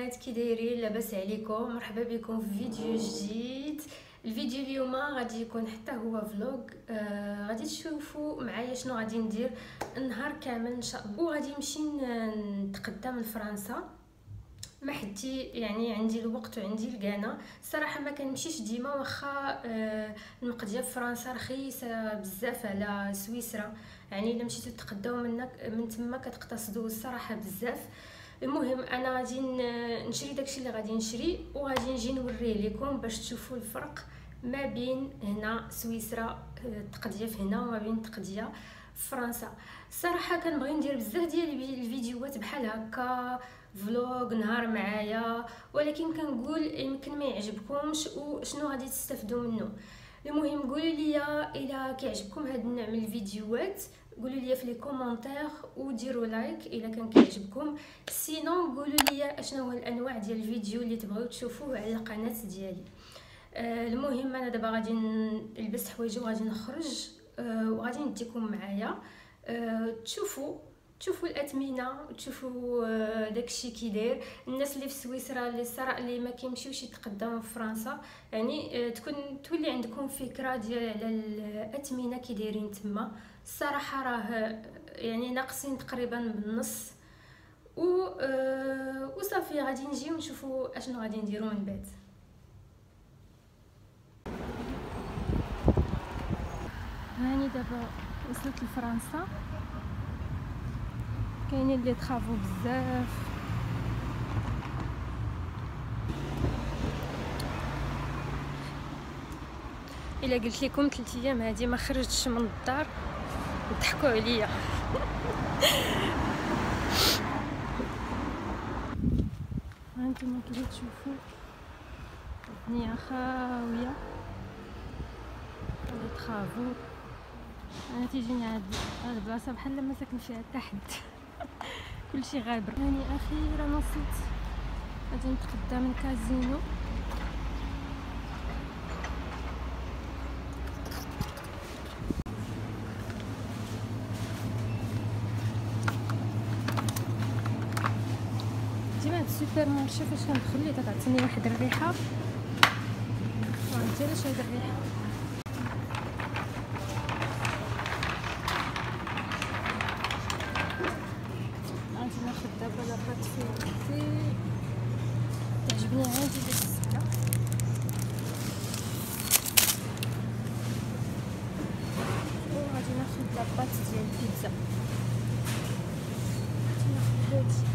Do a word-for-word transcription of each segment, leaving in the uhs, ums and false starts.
البنات، كي دايرين؟ لاباس عليكم؟ مرحبا بكم في فيديو جديد. الفيديو اليوم غادي يكون حتى هو فلوغ. آه غادي تشوفوا معايا شنو غادي ندير النهار كامل ان شاء الله. وغادي نمشي نتقدم لفرنسا، ما حدي يعني عندي الوقت وعندي القانه. الصراحه ما كنمشيش ديما، واخا آه المقضيه في فرنسا رخيصه بزاف على سويسرا، يعني الا مشيتو تقداو منك من تما كتقتصدوا الصراحه بزاف. المهم انا غادي نشري داكشي اللي غادي نشري، وغادي نجي نوريه لكم باش تشوفوا الفرق ما بين هنا سويسرا التقضيه في هنا وما بين التقضيه في فرنسا. الصراحه كنبغي ندير بزاف ديال الفيديوهات بحال هكا فلوغ نهار معايا، ولكن كنقول يمكن ما يعجبكمش وشنو غادي تستافدوا منه. المهم قولوا لي الا كيعجبكم هاد النوع من الفيديوهات، قولوا لي في لي كومونتير وديروا لايك الا كان كيعجبكم. سينو قولوا لي اشنو هو الانواع ديال الفيديو اللي تبغيو تشوفوه على القناه ديالي. آه المهم انا دابا غادي نلبس حوايجي وغادي نخرج، آه وغادي نديكم معايا آه تشوفوا تشوفوا الاثمنه وتشوفوا آه داكشي كي داير. الناس اللي في سويسرا اللي صرا اللي ما كيمشيوش يتقدموا في فرنسا، يعني آه تكون تولي عندكم فكره ديال على الاثمنه كي دايرين تما. الصراحه راه يعني ناقصين تقريبا بالنص، و آه وصافي غادي نجيو نشوفوا اشنو غادي نديروا من بعد. هاني دابا وصلت لفرنسا، كاينين لي طرافو بزاف. الا قلت لكم ثلاث ايام هذه ما خرجتش من الدار ضحكوا عليا. هانتوما كي تشوفوا الدنيا خاويه، لي طرافو. انا تيجيني هاد البلاصه بحال ما ساكن فيها حتى حد، كلشي غابر. راني اخيرا وصلت، غادي نتقدى من كازينو. ديما هاد السوبر مارشي فاش كندخل ليه تعطيني واحد الريحه، وعرفتي علاش هاد الريحه؟ غادي ناخد دابا لاباط فيغتي، تعجبني عادي ديك السكه. وغادي ناخد لاباط ديال البيتزا، غادي ناخد هادي.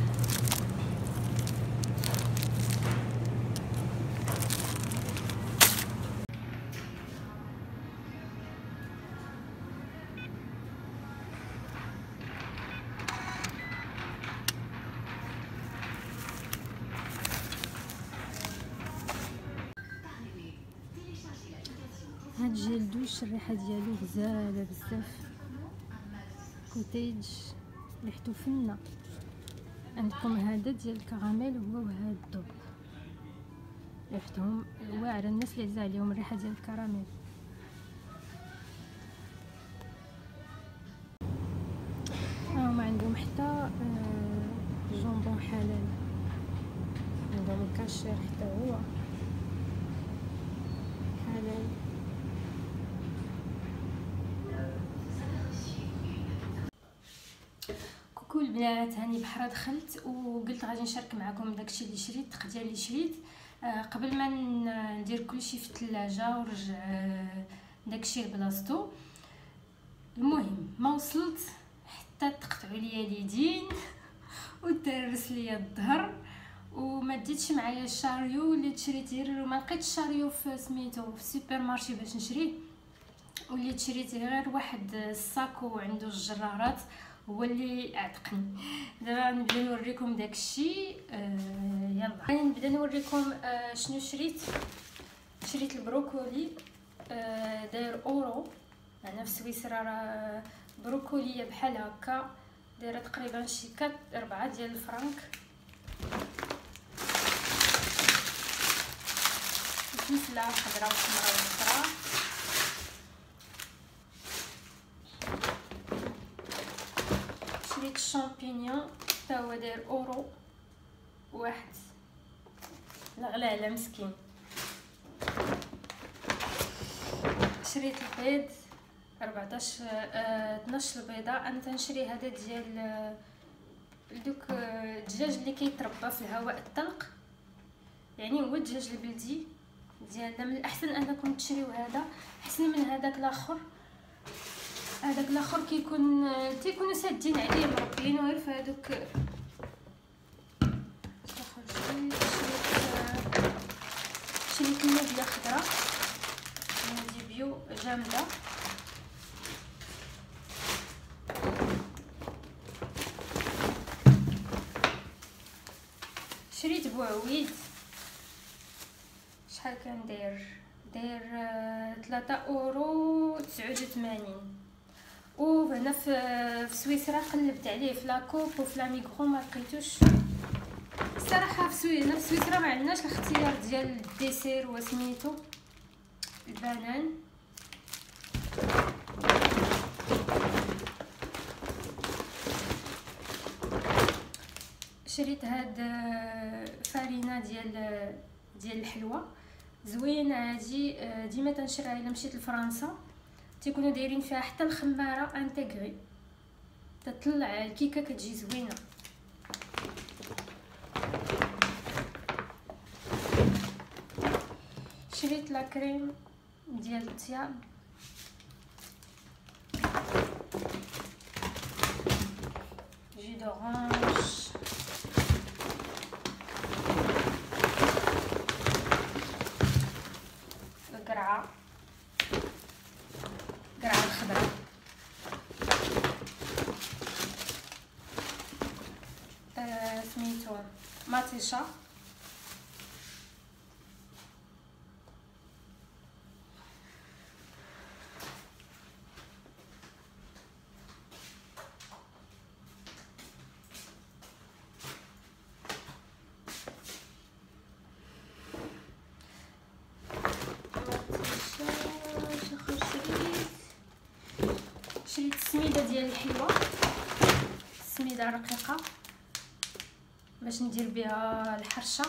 هاد جيل دوش الريحه ديالو غزاله بزاف، كوتيج ريحتو فنه. عندكم هذا ديال الكراميل هو وهذا الدوب ريحتهم واعره، الناس اللي عزيز عليهم الريحه ديال الكراميل. هما عندهم حتى جونبون حلال، عندهم الكاشير حتى هو حلال. كوكو البنات، هاني بحرا دخلت وقلت غادي نشارك معكم داكشي اللي شريت، التقديه اللي شريت. آه قبل ما ندير كلشي في الثلاجه ورجع آه داكشي لبلاصتو. المهم ما وصلت حتى تقطعوا ليا اليدين وترس ليا الظهر، وما ديتش معايا الشاريو اللي تشريت غير، ما لقيتش الشاريو في سميتو في السوبر مارشي باش نشريه، واللي شريت غير واحد الساكو عنده الجرارات هو اللي اعتقني. دابا نبدا نوريكم داكشي. آه يلا غادي نبدا نوريكم آه شنو شريت. شريت البروكولي آه داير اورو، انا في سويسرا راه بروكوليه بحال هكا دايره تقريبا شي كات أربعة ديال الفرنك. الفلفله الخضراء والحمراء والصفراء. شريت الشامبينيون حتى هو داير اورو. واحد الغلا على مسكين. شريت البيض أربعطاش آه اثناش البيضه. انا تنشري هذا ديال آه دوك آه الدجاج اللي كيتربى في الهواء الطلق، يعني هو الدجاج البلدي ديالنا. من الاحسن انكم تشريو هذا احسن من هذاك الاخر. هذاك الاخر كيكون آه تيكونوا سادين عليه مربيين غير في هذوك. شريت الموبيا خضراء هذه بيو جامده. شريت بوعويد شحال كان داير داير ثلاثة اورو تسعة وثمانين. وهنا في في سويسرا قلبت عليه في لاكوب وفي لاميغرو ما لقيتوش الصراحه. في سويسرا في سويسرا ما عندناش الاختيار ديال الديسير وسميتو البنان. شريت هاد فارينه ديال ديال الحلوى زوينه هادي، ديما تنشريها الا مشيت لفرنسا. تيكونوا دايرين فيها حتى الخماره انتغري، تطلع الكيكه كتجي زوينه. شريت لا كريم ديال الطياب جي دورانج. القرعه قرعه الخضراء. آه سميتو ماتيشا. شريت السميده ديال الحلوى، السميده رقيقه باش ندير بها الحرشه.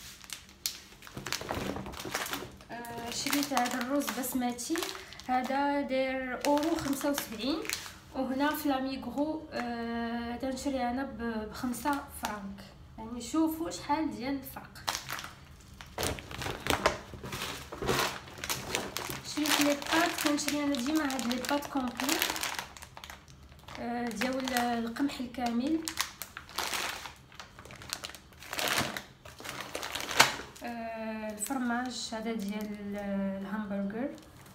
آه شريت هذا الرز بسمتي، هذا داير اورو خمسة وسبعين. وهنا في لاميغرو آه تنشري انا بخمسة فرانك، يعني شوفوا شحال ديال الفرق. شريت لي بات، كنشري انا ديما هاد لي بات كومبلي آه ديال القمح الكامل. آه الفرماج هذا ديال الهامبرغر.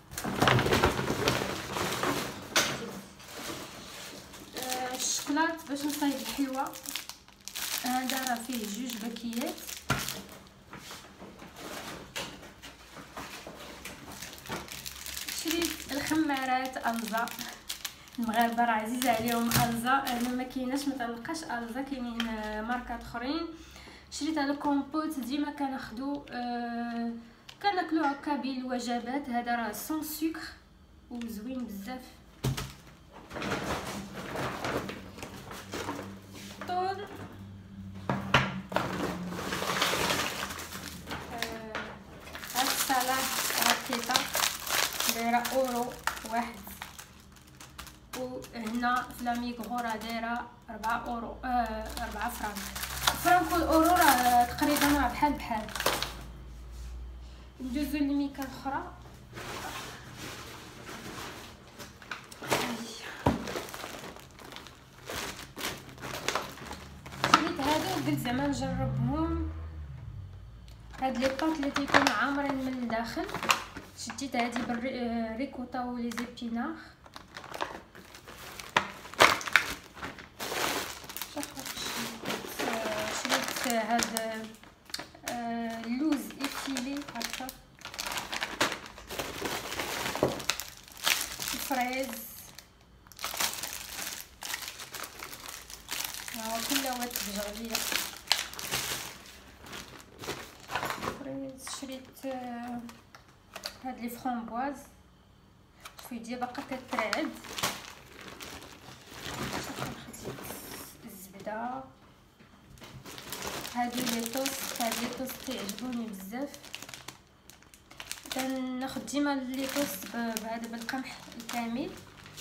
آه الشكلاط باش نصايب الحلوى، هذا راه فيه جوج باكيات. شريت الخمارات الزا، المغاربه راه عزيزه عليهم الزا. انا ما كايناش ما تلقاش الزا، كاينين ماركات اخرين. شريت هذا الكومبوت ديما كناخذو آه كناكلو هكا بالوجبات. هذا راه سون سكر وزوين بزاف. طول آه هاد الصلاة رقيقه دايره اورو واحد. وهنا في لاميغرو راه دايره ربعة اورو آه ربعة فرانك. فرانك والاورو راه تقريبا راه بحال بحال. ندوزو للميكه الاخرى. شريت هادو قلت زعما نجربهم. هاد لي باط اللي تيكونوا عامرين من الداخل. شديت هادي بالريكوتا ولي زيبينار. شريت هاد اللوز ايفيلي هكا، الفريز ها كلها وات بجغليه فريز. شريت هاد لي فرامبواز شويه باقا كترعد. الزبده هادو لي توست، هاد لي توست كيعجبوني بزاف. كناخد ديما لي توست بهذا بالقمح الكامل.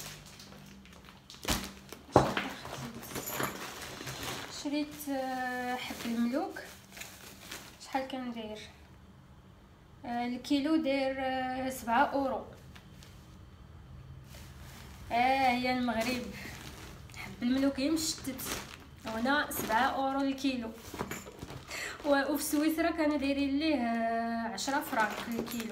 شريت حب الملوك. شحال كان داير؟ الكيلو داير سبعة اورو. اه هي المغرب حب الملوك يمشتت هنا سبعة اورو الكيلو، وفي سويسرا كانوا دايرين ليه عشرة فرانك الكيلو.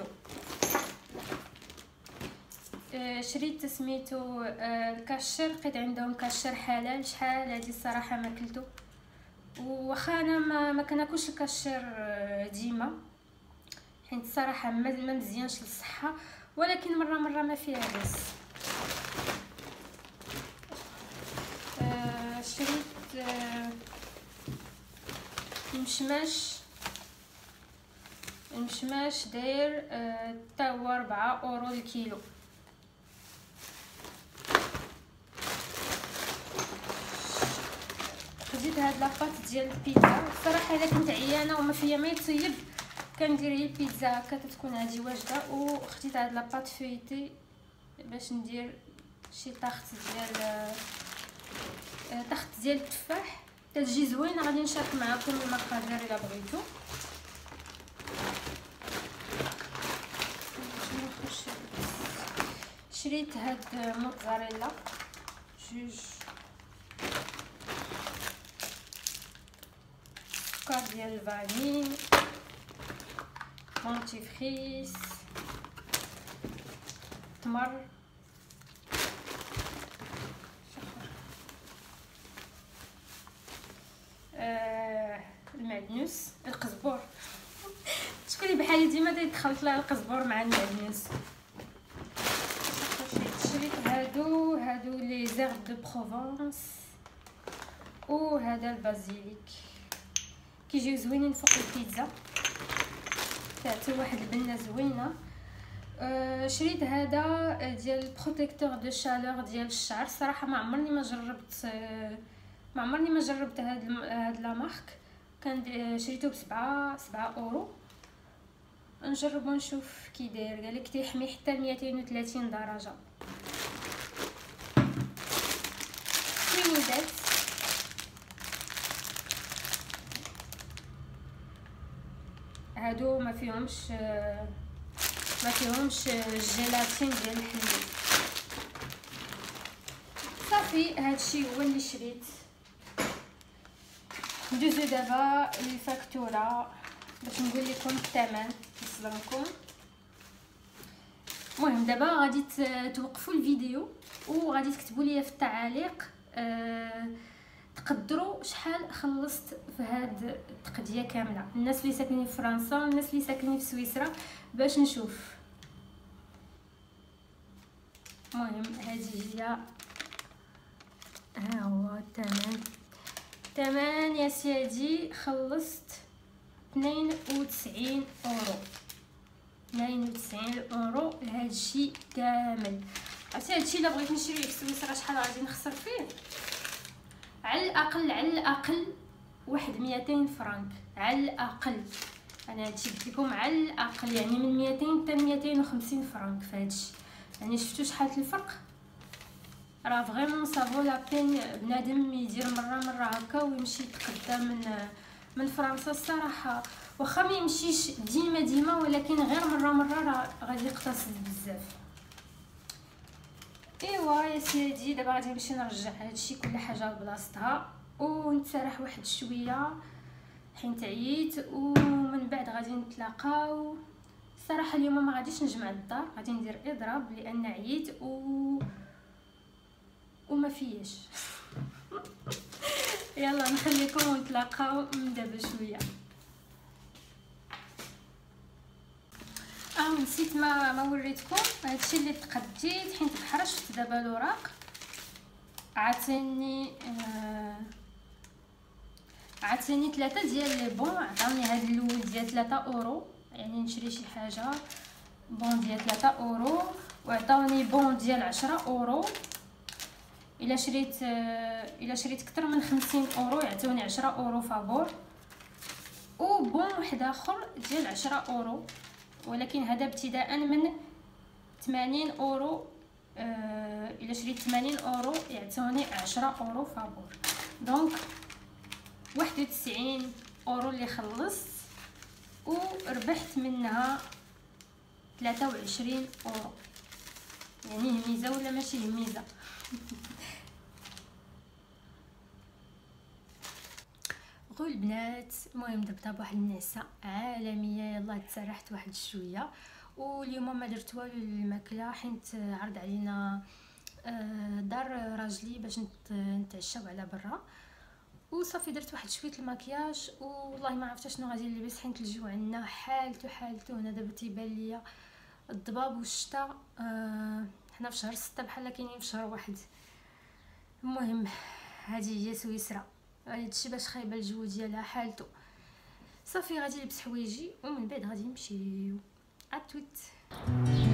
شريت سميتو الكاشر، لقيت عندهم كاشر حلال. شحال هادي الصراحه ما كلتو، واخا انا ما, ما كناكلش الكاشر ديما حيت الصراحه ما مزيانش للصحه، ولكن مره مره ما فيها بس. آه شريت آه المشماش. المشماش داير حتى آه هو ربعة اورو الكيلو. خديت هاد لاباط ديال البيتزا. الصراحه الا كنت عيانه وما فيا ما يطيب كندير هي البيتزا هكا تتكون هادي واجده. وخديت هاد لاباط فيتي باش ندير شي طاخت ديال آه طاخت ديال التفاح تجي زوينه. غادي نشارك معكم المقادير الا بغيتو. شريت هاد موتزاريلا جوج، سكر ديال الفاني، دونتيفريس، تمر، آه المعدنوس، القزبور. شكون اللي بحالي ديما تيدخلت لها القزبور مع المعدنوس. شريت هادو هادو لي زيرب دو بروفونس، وهذا البازيليك كيجيو زوينين فوق البيتزا، حتى واحد البنه زوينه. أه شريت هذا ديال بروتيكتور دو شالور ديال الشعر. الصراحه ما عمرني ما جربت أه ما عمرني ما جربت هاد هاد لا مارك. كان شريته بسبعة سبعة اورو. نجرب ونشوف كي داير. قالك تيحمي حتى مئتين وثلاثين درجه. كوينيدات هادو ما فيهمش ما فيهمش الجيلاتين ديال الحليب. صافي هادشي هو اللي شريت. ندوزو دابا للفاكتوره باش نقول لكم الثمن يصدمكم. المهم دابا غادي توقفوا الفيديو وغادي تكتبوا لي في التعاليق أه تقدروا شحال خلصت في هاد التقديه كامله، الناس اللي ساكنين في فرنسا والناس اللي ساكنين في سويسرا، باش نشوف. المهم هذه هي، ها هو الثمن. الثمن يا سيدي خلصت اثنين وتسعين اورو. اثنين وتسعين اورو لهذا الشيء كامل. عرفتي هذا الشيء الا بغيت نشريه في سويسرا شحال غادي نخسر فيه؟ على الاقل على الاقل واحد مئتين فرانك على الاقل. انا هادشي قلت لكم على الاقل، يعني من مئتين حتى مئتين وخمسين فرانك في هادشي. يعني شفتوا شحال الفرق؟ راه فريمون صافو لا بين بنادم يدير مره مره هكا ويمشي يتقدى من من فرنسا. الصراحه واخا ما يمشيش ديما ديما، ولكن غير مره مره راه غادي يقتصد بزاف. ايوا يا سيدي دابا غادي نمشي نرجع هادشي كل حاجه لبلاصتها ونتسرح واحد شويه حيت عييت، ومن بعد غادي نتلاقاو. الصراحه اليوم ما غاديش نجمع الدار، غادي ندير اضراب لان عييت و وما فياش. يلا نخليكم ونتلاقاو من دابا شويه. اه نسيت ما ما وريتكم هادشي اللي تقديت حيت حرشت دابا الوراق. عطيني آه عطيني ثلاثه ديال لي بون. عطاوني هاد الاول ديال ثلاثة اورو، يعني نشري شي حاجه بون ديال ثلاثة اورو، وعطاوني بون ديال عشرة اورو. الا شريت الا شريت اكثر من خمسين اورو يعطوني عشرة اورو فابور. و بون واحد اخر ديال عشرة اورو، ولكن هذا ابتداء من ثمانين اورو. آه الا شريت ثمانين اورو يعطوني عشرة اورو فابور، دونك واحد وتسعين اورو اللي خلصت، وربحت منها ثلاثة وعشرين اورو. يعني هميزه ولا ماشي هميزه؟ غول البنات، المهم دبدا بواحد النعسه عالميه. يلا تسرحت واحد شويه، واليوم ما درت والو للماكله حيت عرض علينا دار راجلي باش نتعشاو على برا، وصافي درت واحد شويه المكياج. والله ما عرفت شنو غادي نلبس حيت الجو عندنا حالته حالته هنا. دابا تيبان ليا الضباب والشتا. آه حنا في شهر ستة بحال كاينين في شهر واحد. المهم هذه هي سويسرا، هادشي باش خايبه الجو ديالها حالته. صافي غادي نلبس حوايجي ومن بعد غادي نمشيو. اتوت.